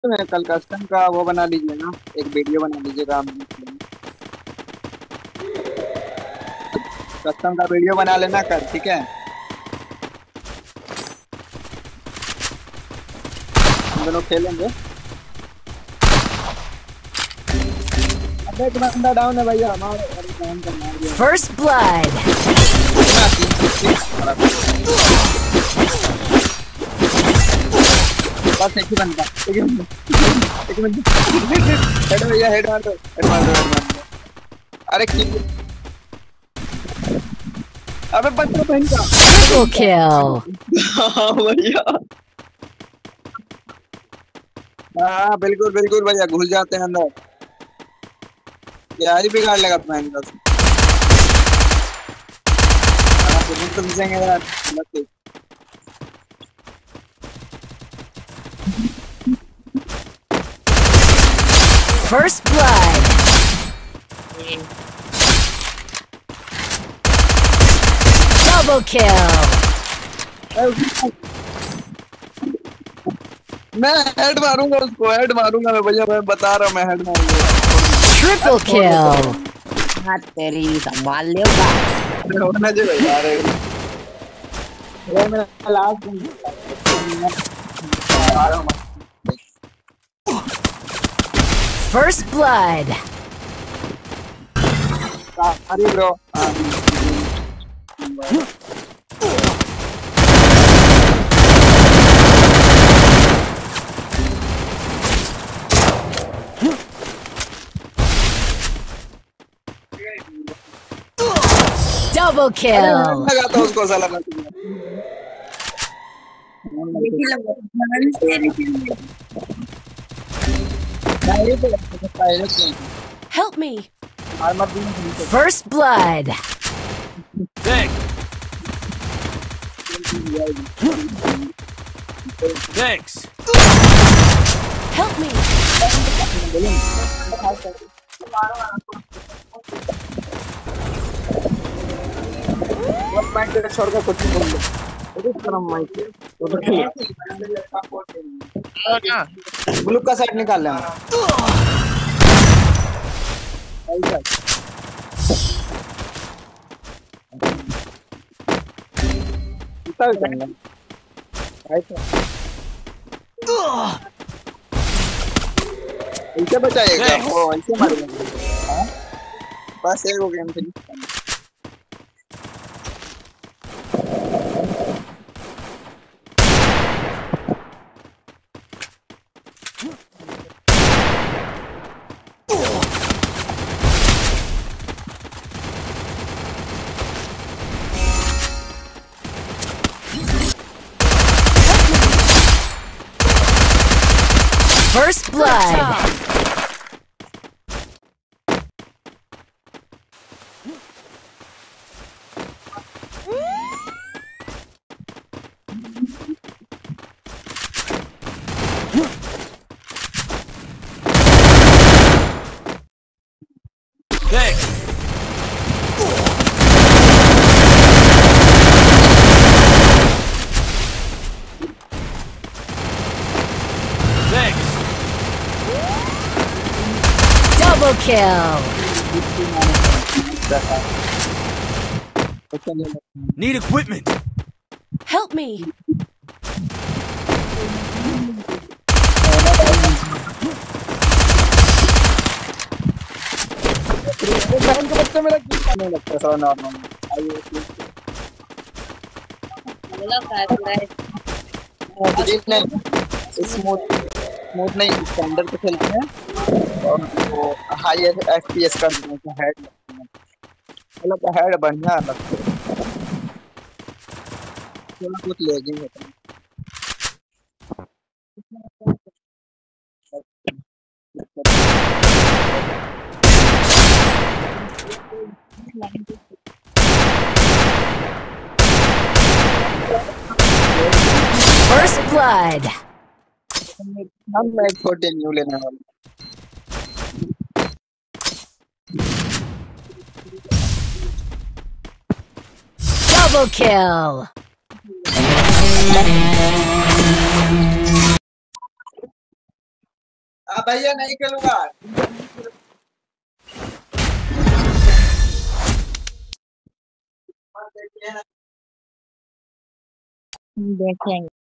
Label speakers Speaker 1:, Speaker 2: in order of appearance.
Speaker 1: कल कस्टम का वो बना लीजिए ना, एक वीडियो बना लीजिएगा हम। कस्टम का वीडियो बना लेना कल, ठीक है? हम दोनों खेलेंगे। अब एक बंदा डाउन है भैया हमारे, अरे डाउन का मार दिया
Speaker 2: First blood.
Speaker 1: ना, 360। बस एक ही बंदा, एक ही बंदा, एक बंदा। हेड भैया, हेड मार दो, हेड मार दो, हेड मार दो। अरे किल। अबे बच्चा बहन का।
Speaker 2: Triple kill.
Speaker 1: हाँ भैया, हाँ बिल्कुल बिल्कुल भैया, घुस जाते हैं अंदर। यार ही बिगाड़ लेगा बहन का। हाँ तो घुसेंगे यार, गलत।
Speaker 2: First blood. Double kill.
Speaker 1: मैं हेड मारूंगा उसको, हेड मारूंगा मैं भैया, मैं बता रहा हूँ, मैं हेड मारूंगा।
Speaker 2: Triple kill.
Speaker 3: हाँ तेरी संभाल लेगा।
Speaker 1: होना चाहिए भैया। अरे ये मेरा लास्ट
Speaker 2: First blood.
Speaker 1: अरे ब्रो,
Speaker 2: Double kill.
Speaker 1: लगा था उसको साला मैं।
Speaker 2: Help me. First blood.
Speaker 4: Thanks. Thanks.
Speaker 2: Help me.
Speaker 1: छोड़ के कुछ नहीं बोल लो। ब्लू का साइड निकाल लेना। ऐसे बचाएगा वो, ऐसे मारेगा। हाँ? बस एक हो game finish.
Speaker 2: First blood.
Speaker 4: Thanks. Thanks.
Speaker 2: Double kill.
Speaker 4: Need equipment.
Speaker 2: Help me.
Speaker 1: बहन के बच्चे मेरा किल करने लगता है साला नॉर्मल। नहीं स्मूथ स्मूथ नहीं, स्टैंडर्ड पे खेलते हैं और वो हाई एफपीएस कर देते हैं, हेड मतलब हेड बढ़िया लगता है, थोड़ा कुछ लैगिंग होता है।
Speaker 2: First blood.
Speaker 1: हम एक छोटे न्यू लेने वाले।
Speaker 2: Double kill.
Speaker 1: भैया नहीं खेलूंगा।
Speaker 3: देखेंगे।